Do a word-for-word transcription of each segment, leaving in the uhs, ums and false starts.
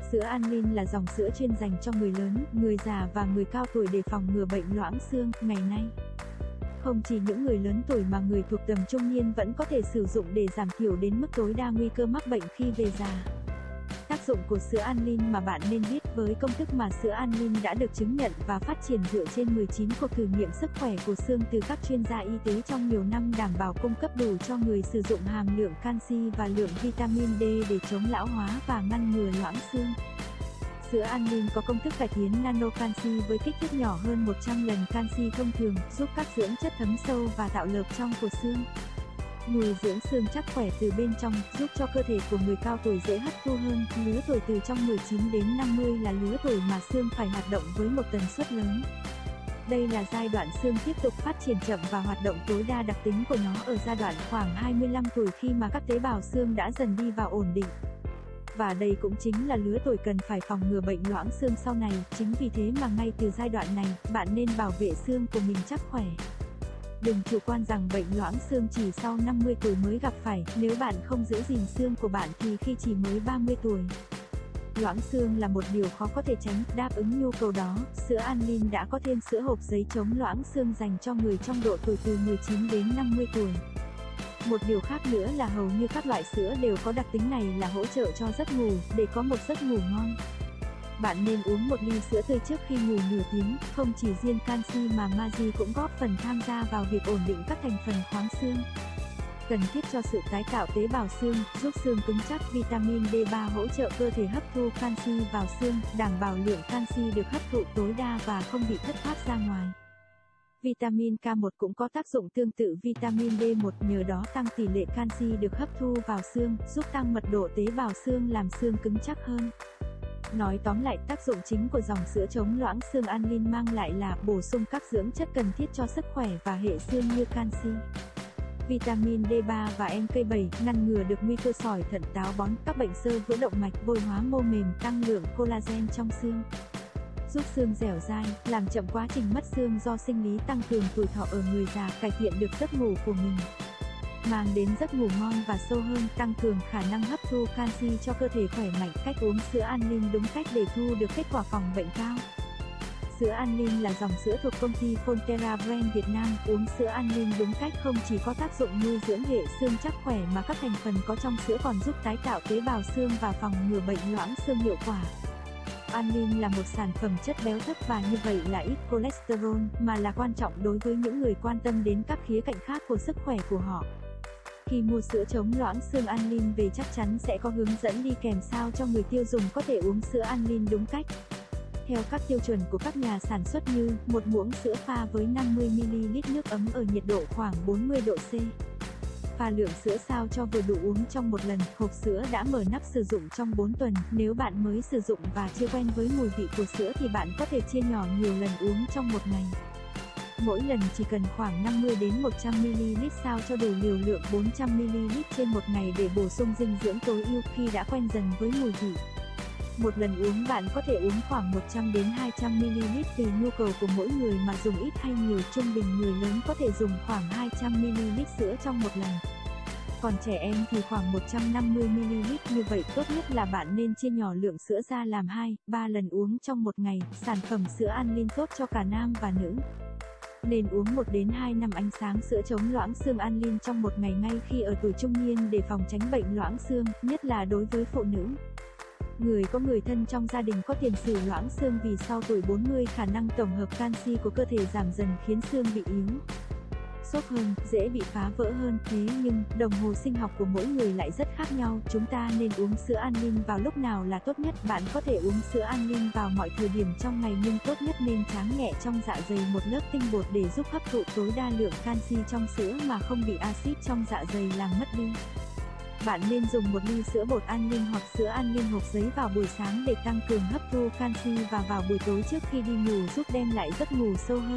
Sữa Anlin là dòng sữa chuyên dành cho người lớn, người già và người cao tuổi để phòng ngừa bệnh loãng xương. Ngày nay, không chỉ những người lớn tuổi mà người thuộc tầm trung niên vẫn có thể sử dụng để giảm thiểu đến mức tối đa nguy cơ mắc bệnh khi về già. Tác dụng của sữa Anlin mà bạn nên biết. Với công thức mà sữa Anlin đã được chứng nhận và phát triển dựa trên mười chín cuộc thử nghiệm sức khỏe của xương từ các chuyên gia y tế trong nhiều năm, đảm bảo cung cấp đủ cho người sử dụng hàm lượng canxi và lượng vitamin D để chống lão hóa và ngăn ngừa loãng xương. Sữa Anlin có công thức cải tiến nano canxi với kích thước nhỏ hơn một trăm lần canxi thông thường, giúp các dưỡng chất thấm sâu và tạo lợp trong của xương. Nuôi dưỡng xương chắc khỏe từ bên trong, giúp cho cơ thể của người cao tuổi dễ hấp thu hơn. Lứa tuổi từ trong mười chín đến năm mươi là lứa tuổi mà xương phải hoạt động với một tần suất lớn. Đây là giai đoạn xương tiếp tục phát triển chậm và hoạt động tối đa. Đặc tính của nó ở giai đoạn khoảng hai mươi lăm tuổi, khi mà các tế bào xương đã dần đi vào ổn định. Và đây cũng chính là lứa tuổi cần phải phòng ngừa bệnh loãng xương sau này. Chính vì thế mà ngay từ giai đoạn này, bạn nên bảo vệ xương của mình chắc khỏe. Đừng chủ quan rằng bệnh loãng xương chỉ sau năm mươi tuổi mới gặp phải. Nếu bạn không giữ gìn xương của bạn thì khi chỉ mới ba mươi tuổi. Loãng xương là một điều khó có thể tránh. Đáp ứng nhu cầu đó, sữa Anlin đã có thêm sữa hộp giấy chống loãng xương dành cho người trong độ tuổi từ mười chín đến năm mươi tuổi. Một điều khác nữa là hầu như các loại sữa đều có đặc tính này là hỗ trợ cho giấc ngủ, để có một giấc ngủ ngon. Bạn nên uống một ly sữa tươi trước khi ngủ nửa tiếng. Không chỉ riêng canxi mà magie cũng góp phần tham gia vào việc ổn định các thành phần khoáng xương, cần thiết cho sự tái tạo tế bào xương, giúp xương cứng chắc. Vitamin D ba hỗ trợ cơ thể hấp thu canxi vào xương, đảm bảo lượng canxi được hấp thụ tối đa và không bị thất thoát ra ngoài. Vitamin K một cũng có tác dụng tương tự vitamin D một, nhờ đó tăng tỷ lệ canxi được hấp thu vào xương, giúp tăng mật độ tế bào xương, làm xương cứng chắc hơn. Nói tóm lại, tác dụng chính của dòng sữa chống loãng xương Anlin mang lại là bổ sung các dưỡng chất cần thiết cho sức khỏe và hệ xương như canxi, vitamin D ba và en ca bảy, ngăn ngừa được nguy cơ sỏi thận, táo bón, các bệnh xơ vữa động mạch, vôi hóa mô mềm, tăng lượng collagen trong xương, giúp xương dẻo dai, làm chậm quá trình mất xương do sinh lý, tăng cường tuổi thọ ở người già, cải thiện được giấc ngủ của mình, mang đến giấc ngủ ngon và sâu hơn, tăng cường khả năng hấp thu canxi cho cơ thể khỏe mạnh. Cách uống sữa Anlin đúng cách để thu được kết quả phòng bệnh cao. Sữa Anlin là dòng sữa thuộc công ty Fonterra Brand Việt Nam. Uống sữa Anlin đúng cách không chỉ có tác dụng nuôi dưỡng hệ xương chắc khỏe mà các thành phần có trong sữa còn giúp tái tạo tế bào xương và phòng ngừa bệnh loãng xương hiệu quả. Anlin là một sản phẩm chất béo thấp và như vậy là ít cholesterol, mà là quan trọng đối với những người quan tâm đến các khía cạnh khác của sức khỏe của họ. Khi mua sữa chống loãng xương Anlin về, chắc chắn sẽ có hướng dẫn đi kèm sao cho người tiêu dùng có thể uống sữa Anlin đúng cách. Theo các tiêu chuẩn của các nhà sản xuất như, một muỗng sữa pha với năm mươi mi li lít nước ấm ở nhiệt độ khoảng bốn mươi độ C. Pha lượng sữa sao cho vừa đủ uống trong một lần. Hộp sữa đã mở nắp sử dụng trong bốn tuần. Nếu bạn mới sử dụng và chưa quen với mùi vị của sữa thì bạn có thể chia nhỏ nhiều lần uống trong một ngày. Mỗi lần chỉ cần khoảng năm mươi đến một trăm mi li lít sao cho đủ liều lượng bốn trăm mi li lít trên một ngày để bổ sung dinh dưỡng tối ưu khi đã quen dần với mùi vị. Một lần uống bạn có thể uống khoảng một trăm đến hai trăm mi li lít tùy nhu cầu của mỗi người mà dùng ít hay nhiều. Trung bình người lớn có thể dùng khoảng hai trăm mi li lít sữa trong một lần. Còn trẻ em thì khoảng một trăm năm mươi mi li lít. Như vậy tốt nhất là bạn nên chia nhỏ lượng sữa ra làm hai, ba lần uống trong một ngày. Sản phẩm sữa Anlin tốt cho cả nam và nữ. Nên uống một đến hai năm ánh sáng sữa chống loãng xương Anlin trong một ngày ngay khi ở tuổi trung niên để phòng tránh bệnh loãng xương, nhất là đối với phụ nữ. Người có người thân trong gia đình có tiền sử loãng xương vì sau tuổi bốn mươi khả năng tổng hợp canxi của cơ thể giảm dần khiến xương bị yếu, xốp hơn, dễ bị phá vỡ hơn. Thế nhưng, đồng hồ sinh học của mỗi người lại rất khác nhau. Chúng ta nên uống sữa Anlin vào lúc nào là tốt nhất? Bạn có thể uống sữa Anlin vào mọi thời điểm trong ngày, nhưng tốt nhất nên tráng nhẹ trong dạ dày một lớp tinh bột để giúp hấp thụ tối đa lượng canxi trong sữa mà không bị axit trong dạ dày làm mất đi. Bạn nên dùng một ly sữa bột Anlin hoặc sữa Anlin hộp giấy vào buổi sáng để tăng cường hấp thu canxi và vào buổi tối trước khi đi ngủ giúp đem lại giấc ngủ sâu hơn.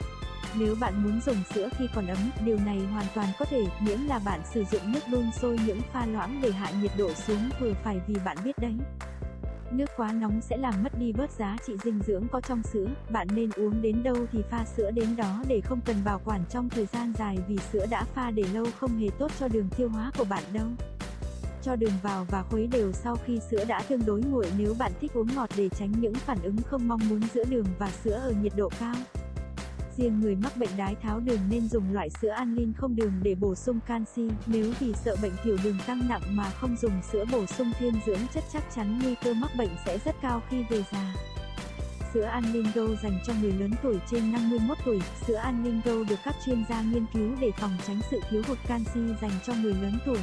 Nếu bạn muốn dùng sữa khi còn ấm, điều này hoàn toàn có thể, miễn là bạn sử dụng nước đun sôi những pha loãng để hạ nhiệt độ xuống vừa phải, vì bạn biết đấy, nước quá nóng sẽ làm mất đi bớt giá trị dinh dưỡng có trong sữa. Bạn nên uống đến đâu thì pha sữa đến đó để không cần bảo quản trong thời gian dài, vì sữa đã pha để lâu không hề tốt cho đường tiêu hóa của bạn đâu. cho đường vào và khuấy đều sau khi sữa đã tương đối nguội nếu bạn thích uống ngọt để tránh những phản ứng không mong muốn giữa đường và sữa ở nhiệt độ cao. Riêng người mắc bệnh đái tháo đường nên dùng loại sữa Anlin không đường để bổ sung canxi, nếu vì sợ bệnh tiểu đường tăng nặng mà không dùng sữa bổ sung thêm dưỡng chất chắc chắn nguy cơ mắc bệnh sẽ rất cao khi về già. Sữa Anlin Go dành cho người lớn tuổi trên năm mươi mốt tuổi. Sữa Anlin Go được các chuyên gia nghiên cứu để phòng tránh sự thiếu hụt canxi dành cho người lớn tuổi.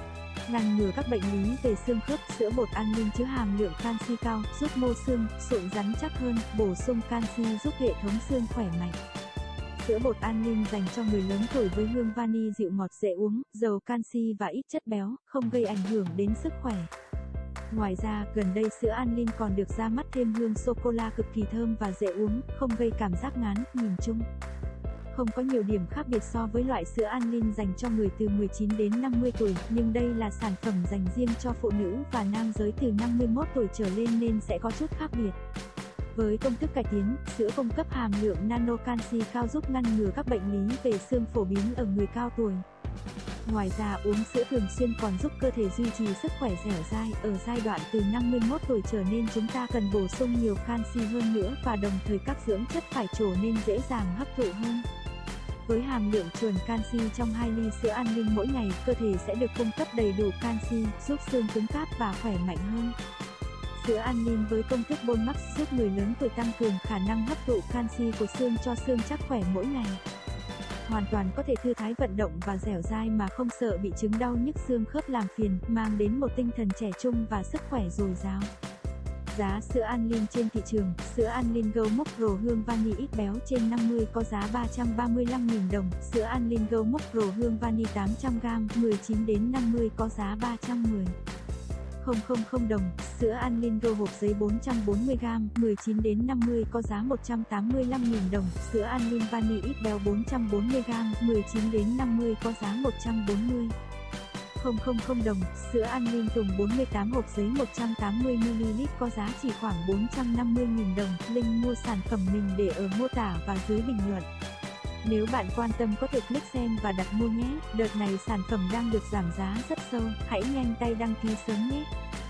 Ngăn ngừa các bệnh lý về xương khớp, sữa bột Anlin chứa hàm lượng canxi cao, giúp mô xương, sụn rắn chắc hơn, bổ sung canxi giúp hệ thống xương khỏe mạnh. Sữa bột Anlin dành cho người lớn tuổi với hương vani dịu ngọt dễ uống, giàu canxi và ít chất béo, không gây ảnh hưởng đến sức khỏe. Ngoài ra, gần đây sữa Anlin còn được ra mắt thêm hương sô-cô-la cực kỳ thơm và dễ uống, không gây cảm giác ngán, nhìn chung không có nhiều điểm khác biệt so với loại sữa Anlin dành cho người từ mười chín đến năm mươi tuổi, nhưng đây là sản phẩm dành riêng cho phụ nữ và nam giới từ năm mươi mốt tuổi trở lên nên sẽ có chút khác biệt. Với công thức cải tiến, sữa cung cấp hàm lượng nano canxi cao giúp ngăn ngừa các bệnh lý về xương phổ biến ở người cao tuổi. Ngoài ra, uống sữa thường xuyên còn giúp cơ thể duy trì sức khỏe dẻo dai. Ở giai đoạn từ năm mươi mốt tuổi trở nên chúng ta cần bổ sung nhiều canxi hơn nữa và đồng thời các dưỡng chất phải trổ nên dễ dàng hấp thụ hơn. Với hàm lượng chuẩn canxi trong hai ly sữa Anlin mỗi ngày, cơ thể sẽ được cung cấp đầy đủ canxi, giúp xương cứng cáp và khỏe mạnh hơn. Sữa Anlin với công thức Bone Max giúp người lớn tuổi tăng cường khả năng hấp thụ canxi của xương cho xương chắc khỏe mỗi ngày. Hoàn toàn có thể thư thái vận động và dẻo dai mà không sợ bị chứng đau nhức xương khớp làm phiền, mang đến một tinh thần trẻ trung và sức khỏe dồi dào. Giá sữa Anlin trên thị trường. Sữa Anlin Go Mốc Pro hương vani ít béo trên năm mươi có giá ba trăm ba mươi lăm nghìn đồng. Sữa Anlin Go Mốc Pro hương vani tám trăm gam mười chín đến năm mươi có giá ba trăm mười nghìn đồng. Sữa Anlin Go hộp giấy bốn trăm bốn mươi gam mười chín đến năm mươi có giá một trăm tám mươi lăm nghìn đồng. Sữa Anlin vani ít béo bốn trăm bốn mươi gam mười chín đến năm mươi có giá một trăm bốn mươi nghìn đồng. Sữa Anlin thùng bốn mươi tám hộp giấy một trăm tám mươi mi li lít có giá chỉ khoảng bốn trăm năm mươi nghìn đồng. Link mua sản phẩm mình để ở mô tả và dưới bình luận. Nếu bạn quan tâm có thể click xem và đặt mua nhé. Đợt này sản phẩm đang được giảm giá rất sâu, hãy nhanh tay đăng ký sớm nhé.